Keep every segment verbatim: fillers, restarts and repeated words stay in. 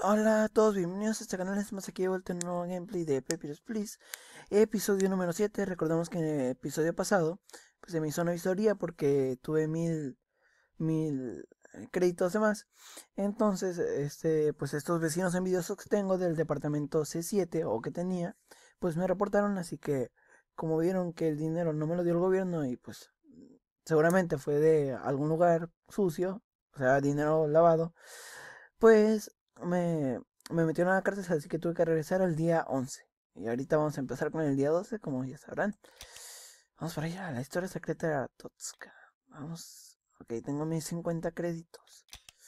Hola a todos, bienvenidos a este canal. Estamos aquí de vuelta en un nuevo gameplay de Papers, Please, episodio número siete. Recordemos que en el episodio pasado pues se me hizo una visoría porque tuve mil, mil eh, créditos de más. Entonces, este, pues estos vecinos envidiosos que tengo del departamento C siete o que tenía, pues me reportaron. Así que como vieron que el dinero no me lo dio el gobierno y pues seguramente fue de algún lugar sucio, o sea, dinero lavado, pues me, me metieron a la cárcel, así que tuve que regresar al día once. Y ahorita vamos a empezar con el día doce, como ya sabrán. Vamos para allá, la historia secreta de Totska. Vamos, ok, tengo mis cincuenta créditos.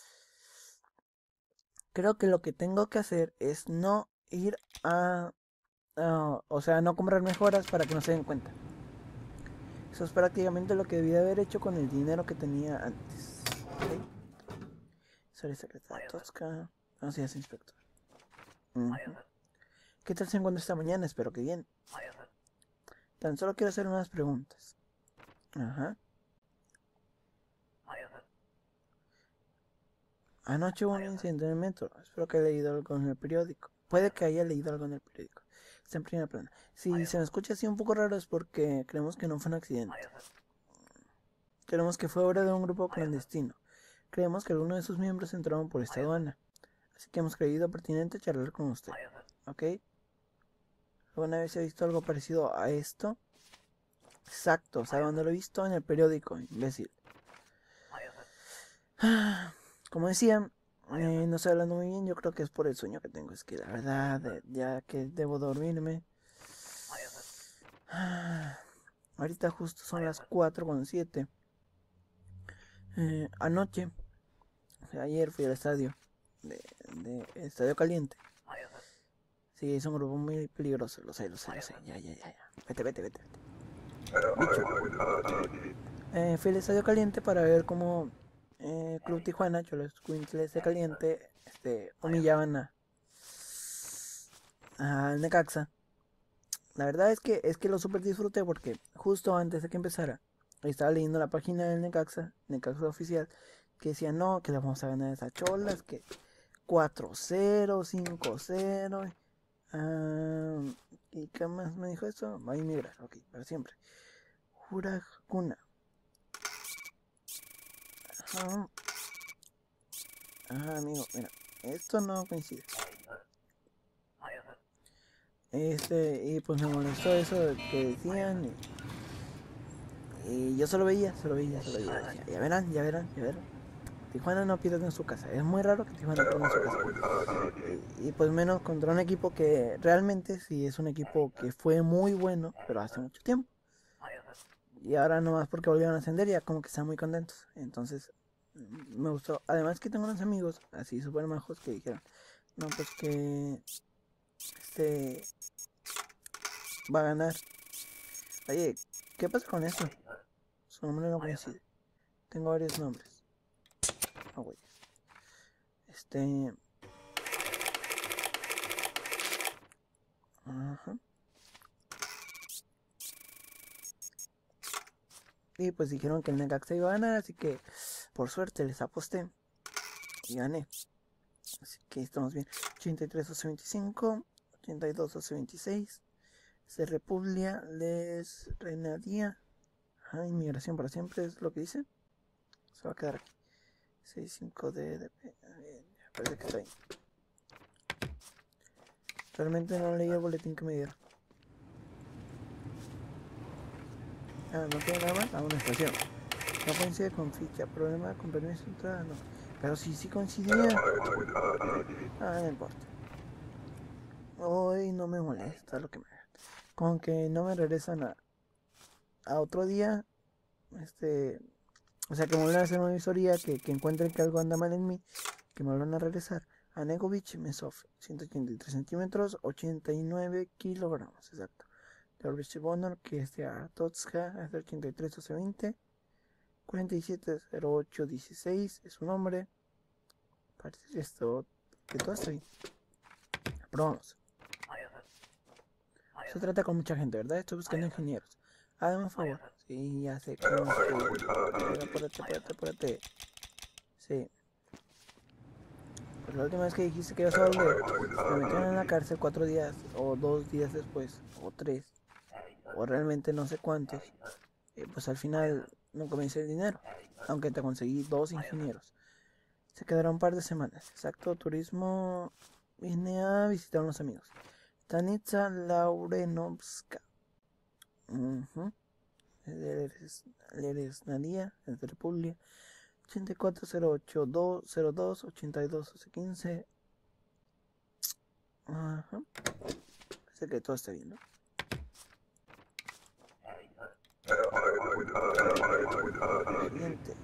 Creo que lo que tengo que hacer es no ir a... a- o sea, no comprar mejoras para que no se den cuenta. Eso es prácticamente lo que debía haber hecho con el dinero que tenía antes. Ok, historia secreta de Totska. Vamos a inspector. Ujú. ¿Qué tal se encuentra esta mañana? Espero que bien. Tan solo quiero hacer unas preguntas. Ajá. Anoche hubo un incidente en el metro. Espero que haya leído algo en el periódico. Puede que haya leído algo en el periódico. Está en primera plana. Si se me escucha así un poco raro es porque creemos que no fue un accidente. Creemos que fue obra de un grupo clandestino. Creemos que alguno de sus miembros entraron por esta aduana. Así que hemos creído pertinente charlar con usted. ¿Ok? ¿Alguna vez he visto algo parecido a esto? Exacto. ¿Sabe dónde lo he visto? En el periódico, imbécil. Como decía, eh, no estoy hablando muy bien. Yo creo que es por el sueño que tengo. Es que la verdad, eh, ya que debo dormirme. Ahorita justo son las cuatro con siete. Eh, anoche, o sea, ayer fui al estadio. De, de Estadio Caliente. Sí, es un grupo muy peligroso. Lo sé, lo sé, lo sé. Ya, ya, ya, ya. Vete, vete, vete. Bicho. Eh, fui al Estadio Caliente para ver cómo eh, Club Tijuana, Cholos Quintles de Caliente, este, humillaban a, a Necaxa. La verdad es que es que lo super disfruté porque justo antes de que empezara estaba leyendo la página del Necaxa, Necaxa oficial, que decía no, que le vamos a ganar a esas cholas, que cuatro cero, cinco cero. Uh, ¿Y qué más me dijo eso? Va a emigrar, ok, para siempre. Jurajuna. Ajá. Ah, amigo, mira, esto no coincide. Este, y pues me molestó eso que decían. Y, y yo solo veía, solo veía, solo veía. Decía, ya verán, ya verán, ya verán. Tijuana no pierde en su casa. Es muy raro que Tijuana pierda en su casa. Y, y pues menos contra un equipo que realmente sí es un equipo que fue muy bueno, pero hace mucho tiempo. Y ahora nomás porque volvieron a ascender ya como que están muy contentos. Entonces me gustó. Además que tengo unos amigos así súper majos que dijeron, no, pues que este va a ganar. Oye, ¿qué pasa con eso? Su nombre no coincide. Tengo varios nombres. Ah, güey. Este... Ajá. Y pues dijeron que el Necaxa iba a ganar, así que por suerte les aposté y gané. Así que estamos bien. ochenta y tres a veinticinco, ochenta y dos a veintiséis. Se Republia les reinaría. Ajá, inmigración para siempre es lo que dice. Se va a quedar aquí. sesenta y cinco de, de, de parece que está ahí. Realmente no leí el boletín que me dieron. Ah, no tiene nada más. Ah, una estación. No coincide con ficha. Problema con permiso de entrada, no. Pero sí, sí coincidía. Ah, no importa. Hoy no me molesta lo que me hagan. Con que no me regresan a, a otro día. Este. O sea, que me vuelvan a hacer una visoría. Que, que encuentren que algo anda mal en mí. Que me vuelvan a regresar. A Negovich Mesov. ciento ochenta y tres centímetros. ochenta y nueve kilogramos. Exacto. George Bonner. Que es de Artotska. Es de ochenta y tres doce veinte. cuarenta y siete cero ocho dieciséis es su nombre. Parece que esto, que todo está bien. Probamos. Se trata con mucha gente, ¿verdad? Estoy buscando ingenieros. Hágame un favor. Sí, ya sé cómo estoy. Apúrate, apúrate, apúrate. Sí. Pero la última vez que dijiste que ibas a volver, me metieron en la cárcel cuatro días, o dos días después, o tres, o realmente no sé cuántos. Eh, pues al final nunca me hice el dinero, aunque te conseguí dos ingenieros. Se quedaron un par de semanas. Exacto, turismo. Vine a visitar a unos amigos. Stanitsa Laurenovska. Uh-huh. Leresnadia, es de República. ochenta y cuatro cero ocho cero dos ochenta y dos doce quince. Ajá. Parece que todo está bien, ¿no? Siguiente.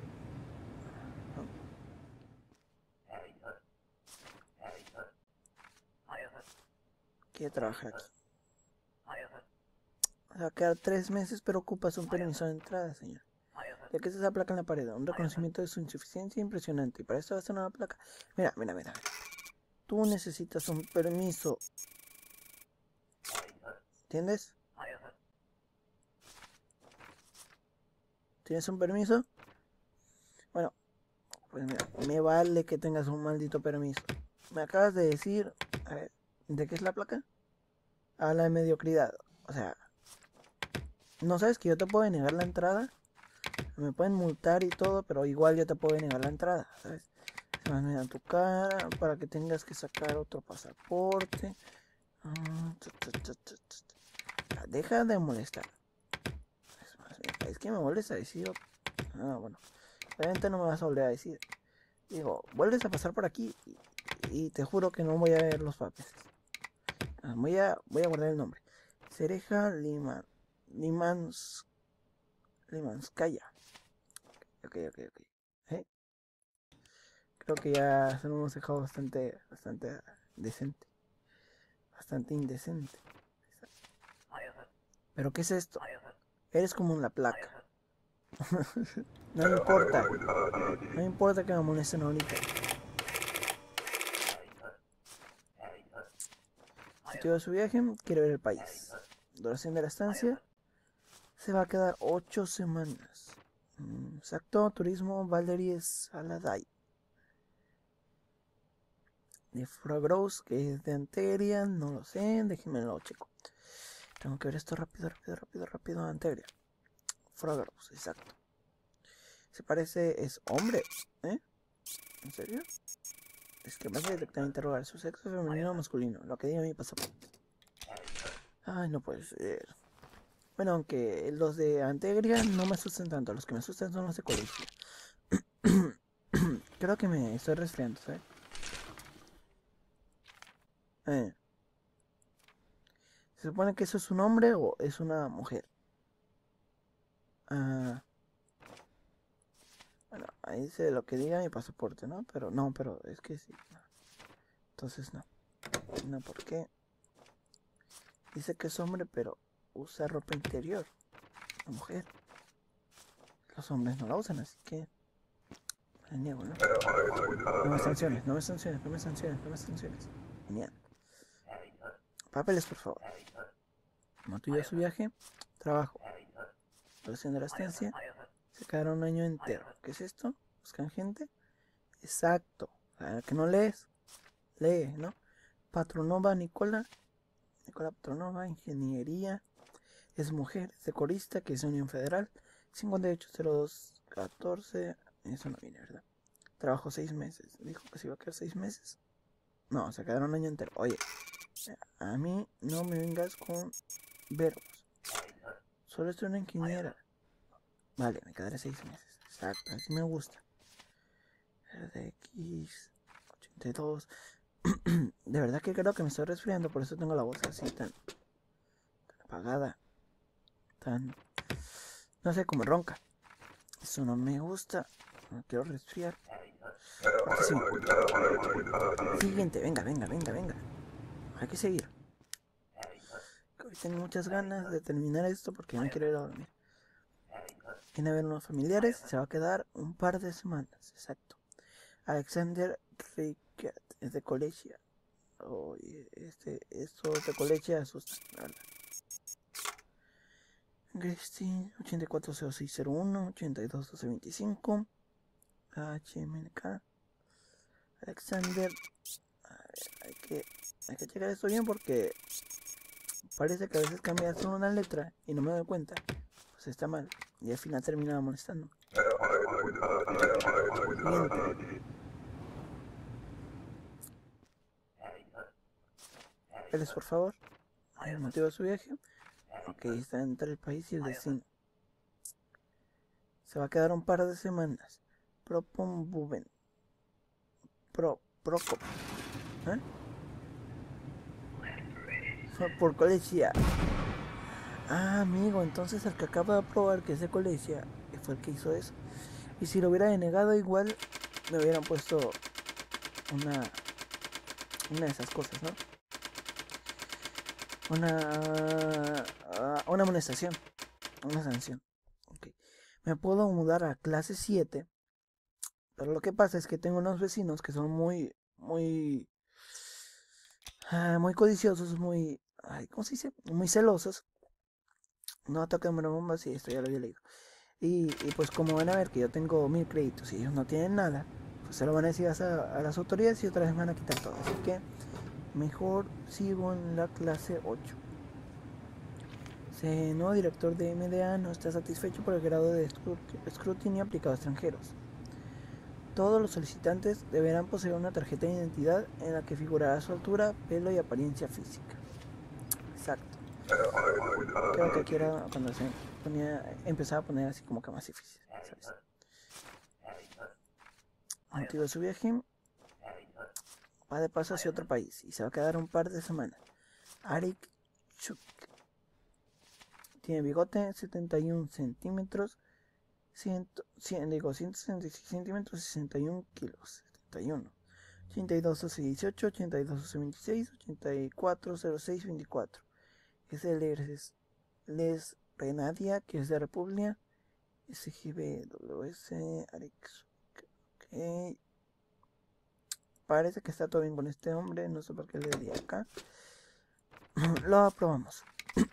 Quiere trabajar aquí. Va a quedar tres meses, pero ocupas un permiso de entrada, señor. Ya que es esa placa en la pared, un reconocimiento de su insuficiencia impresionante. Y para esto va a ser una placa. Mira, mira, mira. Tú necesitas un permiso. ¿Entiendes? ¿Tienes un permiso? Bueno, pues mira, me vale que tengas un maldito permiso. Me acabas de decir, a ver, ¿de qué es la placa? A la de mediocridad. O sea, ¿no sabes que yo te puedo negar la entrada? Me pueden multar y todo, pero igual yo te puedo negar la entrada, ¿sabes? Se van a mirar tu cara para que tengas que sacar otro pasaporte. Deja de molestar. Es que me molesta decir. Ah, bueno. Obviamente no me vas a volver a decir. Digo, vuelves a pasar por aquí y, y te juro que no voy a ver los papeles. Voy a, voy a guardar el nombre. Cereja Liman, Limans, Limanskaya. Ok, ok, ok. ¿Eh? Creo que ya se lo hemos dejado bastante, bastante decente. Bastante indecente. ¿Pero qué es esto? Eres como una placa. No me importa. No me importa que me molesten ahorita. Motivo de su viaje, quiere ver el país. Duración de la estancia, se va a quedar ocho semanas. Exacto, turismo, Valeries Aladay. De Frogros, que es de Anteria, no lo sé, déjenme lo checo. Tengo que ver esto rápido, rápido, rápido, rápido. Anteria. Frogros, exacto. Se parece, es hombre, ¿eh? ¿En serio? Es que vas a detectar interrogar su sexo femenino o masculino, lo que diga mi pasaporte. Ay, no puede ser. Bueno, aunque los de Antegria no me asustan tanto, los que me asustan son los de colegio. Creo que me estoy resfriando, ¿sabes? Eh. ¿Se supone que eso es un hombre o es una mujer? Ah, bueno, ahí dice lo que diga mi pasaporte, ¿no? Pero no, pero es que sí. No. Entonces no. No, ¿por qué? Dice que es hombre, pero usa ropa interior. La mujer. Los hombres no la usan, así que... Me niego, ¿no? No me sanciones, no me sanciones, no me sanciones, no me sanciones. Genial. Papeles, por favor. Motivo de su viaje, trabajo. Duración de la estancia, se quedaron un año entero. ¿Qué es esto? ¿Buscan gente? Exacto. Claro que no lees. Lee, ¿no? Patronova Nicola. Nicola Patronova, ingeniería. Es mujer, es decorista, que es Unión Federal. cincuenta y ocho cero dos catorce. Eso no viene, ¿verdad? Trabajo seis meses. Dijo que se iba a quedar seis meses. No, se quedaron un año entero. Oye, a mí no me vengas con verbos. Solo estoy una ingeniera. Vale, me quedaré seis meses. Exacto, así me gusta. R X ochenta y dos. De verdad que creo que me estoy resfriando, por eso tengo la voz así tan, tan apagada. Tan... No sé, como ronca. Eso no me gusta. No quiero resfriar. Porque sí. Siguiente, venga, venga, venga, venga. Hay que seguir. Hoy tengo muchas ganas de terminar esto porque ya me quiero ir a dormir. Viene a ver unos familiares y se va a quedar un par de semanas. Exacto. Alexander Rickett es de Colegia. Oh, este, esto de Colegia asusta. Christine ochenta y cuatro cero seis cero uno ochenta y dos doce veinticinco H M K Alexander. A ver, hay que, hay que checar esto bien porque parece que a veces cambia solo una letra y no me doy cuenta. Pues está mal. Y al final terminaba molestando. Siguiente. Papeles, por favor. El motivo de su viaje. Ok, está entre el país y el destino. Se va a quedar un par de semanas. Propombuben. Pro, Procop. ¿Eh? Por colegia. Ah, amigo, entonces el que acaba de probar que es de colegia fue el que hizo eso. Y si lo hubiera denegado, igual me hubieran puesto una, una de esas cosas, ¿no? Una, uh, una amonestación, una sanción. Okay. Me puedo mudar a clase siete, pero lo que pasa es que tengo unos vecinos que son muy, muy, uh, muy codiciosos, muy, ay, ¿cómo se dice? Muy celosos. No toquen bombas y esto ya lo había leído. Y, y pues como van a ver que yo tengo mil créditos y ellos no tienen nada, pues se lo van a decir a, a las autoridades y otra vez me van a quitar todo. Así que mejor sigo en la clase ocho. El nuevo director de M D A no está satisfecho por el grado de escrutinio aplicado a extranjeros. Todos los solicitantes deberán poseer una tarjeta de identidad en la que figurará su altura, pelo y apariencia física. Exacto. Creo que aquí era cuando se ponía, empezaba a poner así como que más difícil, ¿sabes? Motivo de su viaje, va de paso hacia otro país y se va a quedar un par de semanas. Arik Chuk. Tiene bigote, setenta y uno centímetros, cien, cien, digo, ciento sesenta y seis centímetros, sesenta y uno kilos, setenta y uno. ochenta y dos, doce, dieciocho, ochenta y dos, doce, veintiséis, ochenta y cuatro, cero seis, veinticuatro. Es de Les, Les Renadia, que es de República. S G B W S Arix. Ok. Parece que está todo bien con este hombre. No sé por qué le di acá. Lo aprobamos.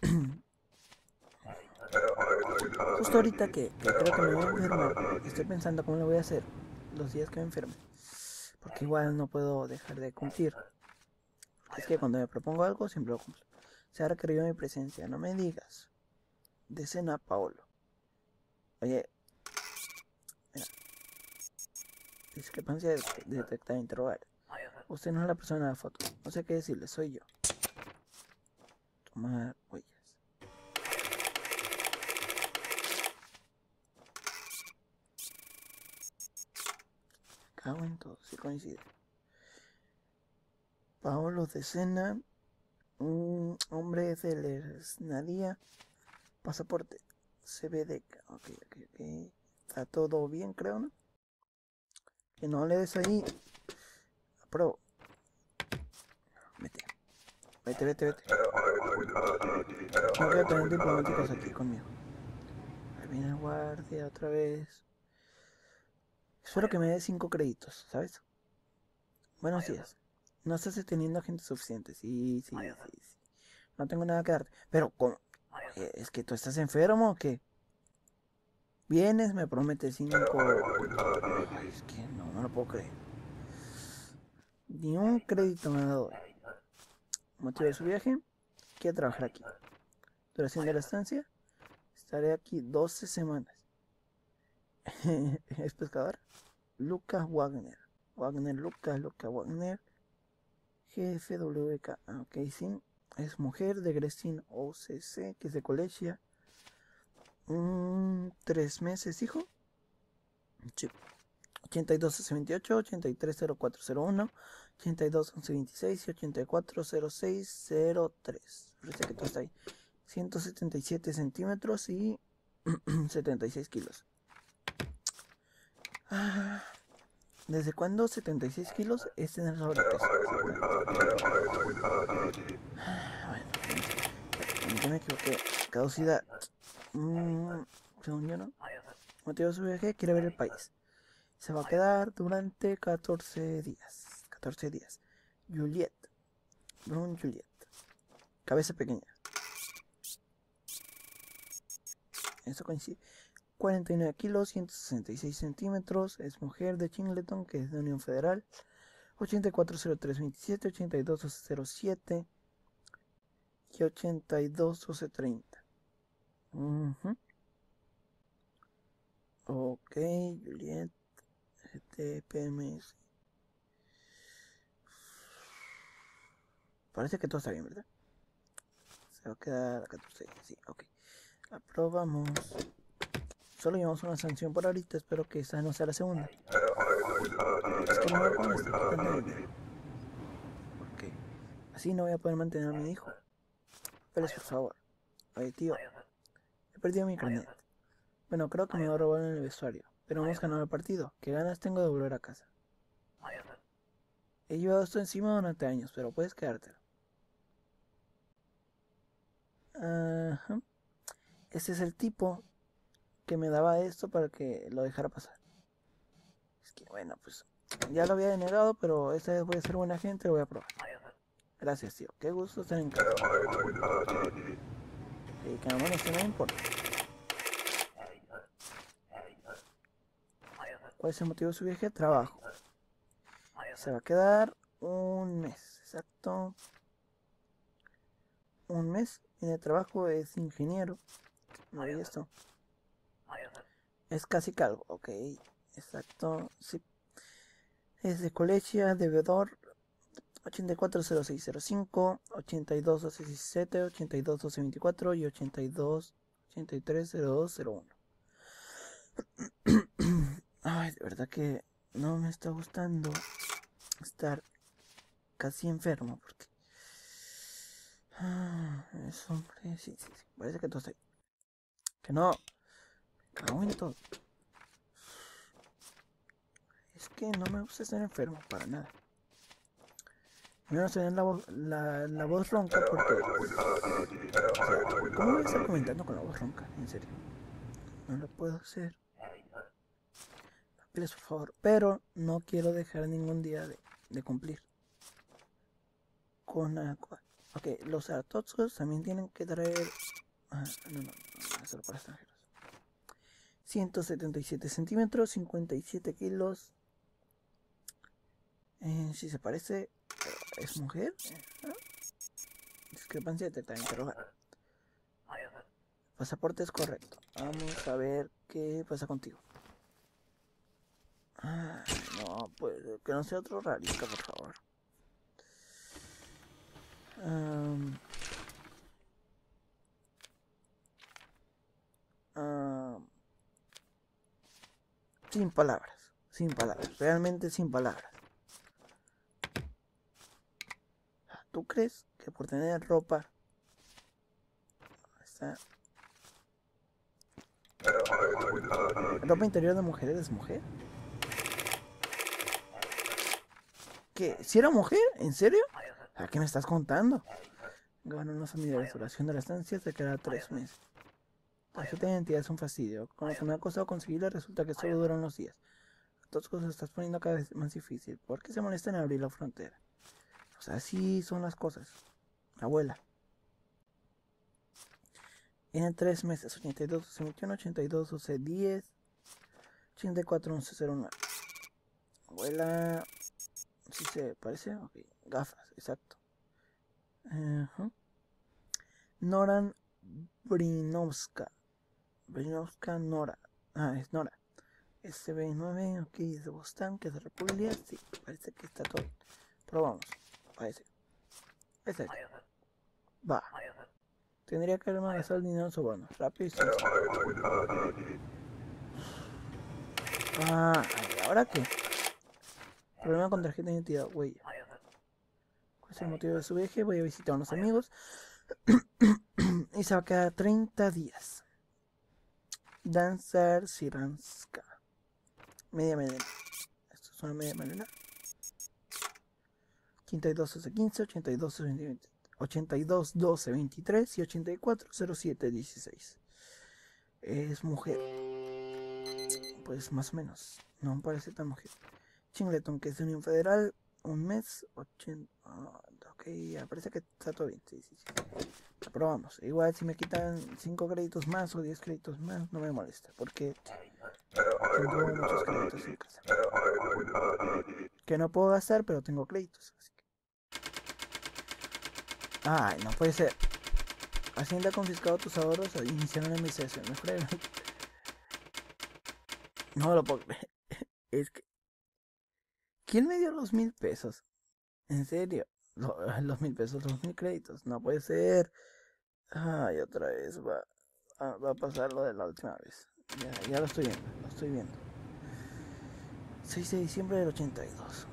Justo ahorita que, que creo que me voy a enfermar, estoy pensando cómo lo voy a hacer los días que me enferme. Porque igual no puedo dejar de cumplir. Es que cuando me propongo algo, siempre lo cumplo. Se ha requerido mi presencia, no me digas. Decena Paolo. Oye, mira. Discrepancia de detectar, interrogar. Usted no es la persona de la foto. No sé qué decirle, soy yo. Tomar huellas. Cago en todo, si coincide. Paolo Decena. Un hombre de Lesnadía. Pasaporte. C B D. Ok, ok, ok. Está todo bien, creo, ¿no? Que no le des ahí. Apruebo. Vete. Vete, vete, vete. No quiero tener diplomáticos aquí conmigo. Ahí viene el guardia otra vez. Espero que me dé cinco créditos, ¿sabes? Buenos días. No estás teniendo gente suficiente. Sí, sí, sí, sí. No tengo nada que darte. Pero, ¿cómo? ¿Es que tú estás enfermo o qué? Vienes, me prometes cinco. Ay, es que no, no lo puedo creer. Ni un crédito me ha dado hoy. Motivo de su viaje, quiere trabajar aquí. Duración de la estancia, estaré aquí doce semanas. Es pescador. Lucas Wagner. Wagner Lucas, Lucas Wagner. G F W K. Ah, ok, sí. Es mujer de Grestin O C C, que es de colegia. Mm, tres meses, hijo. Sí. ochenta y dos, once, veintiocho, ochenta y tres, cero cuatro cero uno, ochenta y dos, once, veintiséis y ochenta y cuatro, cero seis, cero tres. Parece que todo está ahí. ciento setenta y siete centímetros y setenta y seis kilos. Ah, ¿desde cuándo setenta y seis kilos es tener sobrepeso? Ah, bueno, ya me equivoqué. Caducidad. Mm, según yo, ¿no? Motivo de su viaje, quiere ver el país. Se va a quedar durante catorce días. catorce días. Juliet. Brun Juliet. Cabeza pequeña. Eso coincide. cuarenta y nueve kilos, ciento sesenta y seis centímetros. Es mujer de Chingleton, que es de Unión Federal. ochenta y cuatro cero tres veintisiete, ochenta y dos doce cero siete y ochenta y dos doce treinta. Uh-huh. Ok, Juliet, T P M S. Parece que todo está bien, ¿verdad? Se va a quedar a catorce. Sí, ok. Aprobamos. Solo llevamos una sanción por ahorita. Espero que esta no sea la segunda. Es que no me puedo estar quitando dinero. Porque así no voy a poder mantener a mi hijo. Papeles, por favor. Oye, tío. He perdido mi carnet. Bueno, creo que me va a robar en el vestuario. Pero hemos ganado el partido. ¿Qué ganas tengo de volver a casa? He llevado esto encima durante años, pero puedes quedártelo. Ajá. Ese es el tipo que me daba esto para que lo dejara pasar. Es que bueno, pues ya lo había denegado, pero esta vez voy a ser buena gente, lo voy a probar. Gracias, tío. Qué gusto estar en casa. Y que no me no me importa. ¿Cuál es el motivo de su viaje? Trabajo. Se va a quedar un mes, exacto. Un mes. En el trabajo es ingeniero. No vi esto. Es casi calvo, ok. Exacto, sí. Es de colegio, deudor. ochenta y cuatro cero seis cero cinco, ochenta y dos doce diecisiete, ochenta y dos doce veinticuatro y ochenta y dos ochenta y tres cero dos cero uno. Ay, de verdad que no me está gustando estar casi enfermo porque... Ah, es hombre, sí, sí, sí, parece que todo está ahí. Que no, me cago en todo. Es que no me gusta estar enfermo para nada. Menos tener la voz, la, la voz ronca porque... O sea, ¿cómo voy a estar comentando con la voz ronca? En serio. No lo puedo hacer. Papeles, por favor. Pero no quiero dejar ningún día de, de cumplir. Con agua. Ok, los artotzos también tienen que traer... Ah, no, no, no, solo para extranjeros. ciento setenta y siete centímetros, cincuenta y siete kilos. Eh, si se parece... ¿Es mujer? ¿Ah? Discrepancia de interrogar. Pasaporte es correcto. Vamos a ver qué pasa contigo. Ah, no, pues que no sea otro rarista, por favor. Um, um, sin palabras, sin palabras, realmente sin palabras. ¿Tú crees que por tener ropa está... ropa interior de mujer eres mujer? ¿Qué? ¿Si era mujer? ¿En serio? ¿A qué me estás contando? Ganó una familia de restauración de la estancia se queda tres meses. La tarjeta de identidad es un fastidio. Con lo que me ha costado conseguirla resulta que solo duran unos días. Todas cosas estás poniendo cada vez más difícil. ¿Por qué se molesta en abrir la frontera? O sea, así son las cosas. Abuela. En tres meses. ochenta y dos doce veintiuno, ochenta y dos doce diez, ochenta y cuatro once cero nueve. Abuela. ¿Sí se parece? Ok. Gafas, exacto. Uh-huh. Noran Brinovska. Brinovska Nora. Ah, es Nora. S B nueve, ok, es de Boston, que es de República. Sí, parece que está todo bien. Probamos. Parece. Ese. Va. Tendría que haber malgastado el dinero en sobornos. Rápido y sencillo. Ah, ¿ahora qué? Problema con tarjeta de identidad, huella. ¿Cuál es el motivo de su viaje? Voy a visitar a unos amigos. Y se va a quedar treinta días. Danzar Siranska. Media melena. Esto es una media melena. ochenta y dos doce quince, ochenta y dos veinte, ochenta y dos doce veintitrés y ochenta y cuatro cero siete dieciséis. Es mujer. Pues más o menos. No me parece tan mujer. Chingleton, que es de Unión Federal. Un mes. ochenta. Oh, ok, ya parece que está todo bien. Sí, sí, sí. Aprobamos. Igual si me quitan cinco créditos más o diez créditos más, no me molesta. Porque tengo muchos créditos en casa. que no puedo gastar, pero tengo créditos. Así que... Ay, no puede ser. Hacienda ha confiscado tus ahorros e iniciaron la investigación. Mejor el... No lo puedo creer. Es que... ¿Quién me dio los mil pesos? ¿En serio? Los mil pesos, los mil créditos. No puede ser. Ay, otra vez va, va, va a pasar lo de la última vez. Ya, ya lo estoy viendo, lo estoy viendo. seis de diciembre del ochenta y dos.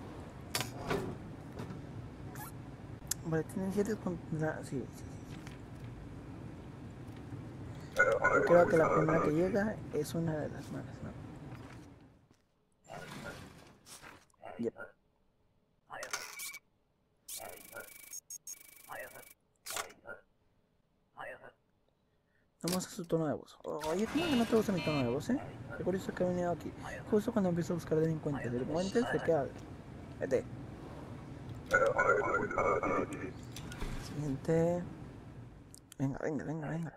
Vale, tienen siete contra... Sí, sí, sí. Yo creo que la primera que llega es una de las malas, ¿no? Yep. Vamos a su tono de voz. Oye, ¿cómo que no te gusta mi tono de voz, eh? Qué curioso que he venido aquí. Justo cuando empiezo a buscar delincuentes. ¿Delincuentes? ¿De qué hablas? Vete. Siguiente. Venga, venga, venga, venga.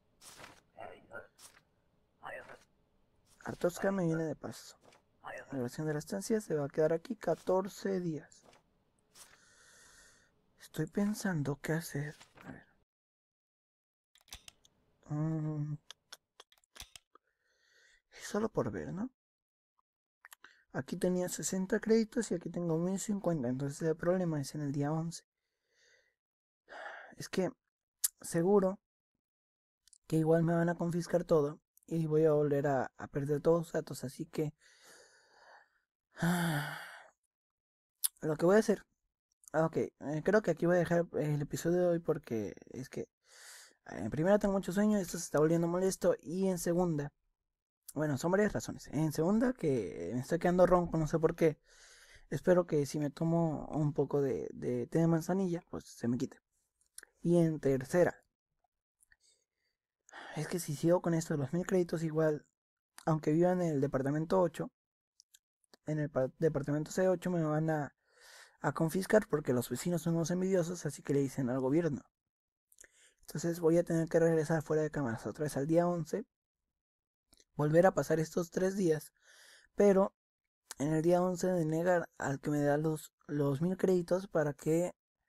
Artoska me viene de paso. La duración de la estancia se va a quedar aquí catorce días. Estoy pensando qué hacer. A ver. Mm, es solo por ver, ¿no? Aquí tenía sesenta créditos y aquí tengo mil cincuenta. Entonces el problema es en el día once. Es que seguro que igual me van a confiscar todo y voy a volver a, a perder todos los datos. Así que ah, lo que voy a hacer. Ah, ok, eh, creo que aquí voy a dejar el episodio de hoy porque es que en primera tengo mucho sueño, esto se está volviendo molesto. Y en segunda, bueno, son varias razones. En segunda, que me estoy quedando ronco, no sé por qué. Espero que si me tomo un poco de, de té de manzanilla, pues se me quite. Y en tercera, es que si sigo con esto de los mil créditos, igual, aunque viva en el departamento ocho, en el departamento C ocho me van a, a confiscar porque los vecinos son unos envidiosos, así que le dicen al gobierno. Entonces voy a tener que regresar fuera de cámaras otra vez al día once, volver a pasar estos tres días, pero en el día once de negar al que me da los, los mil créditos para que...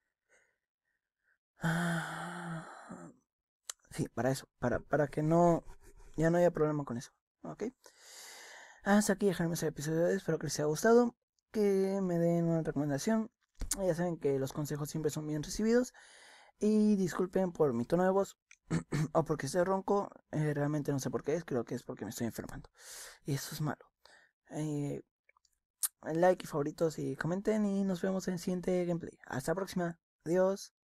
Ah, sí, para eso, para, para que no, ya no haya problema con eso, ¿ok? Hasta aquí dejarme ese episodio, espero que les haya gustado, que me den una recomendación, ya saben que los consejos siempre son bien recibidos, y disculpen por mi tono de voz, o porque estoy ronco, eh, realmente no sé por qué es, creo que es porque me estoy enfermando, y eso es malo. Eh, like y favoritos y comenten y nos vemos en el siguiente gameplay. Hasta la próxima, adiós.